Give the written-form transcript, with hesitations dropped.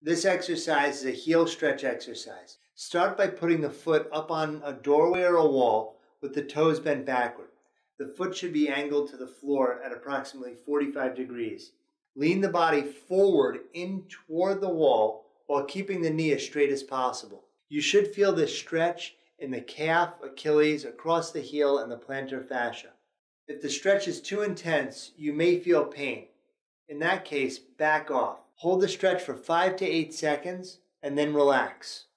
This exercise is a heel stretch exercise. Start by putting the foot up on a doorway or a wall with the toes bent backward. The foot should be angled to the floor at approximately 45 degrees. Lean the body forward in toward the wall while keeping the knee as straight as possible. You should feel this stretch in the calf, Achilles, across the heel, and the plantar fascia. If the stretch is too intense, you may feel pain. In that case, back off. Hold the stretch for 5 to 8 seconds and then relax.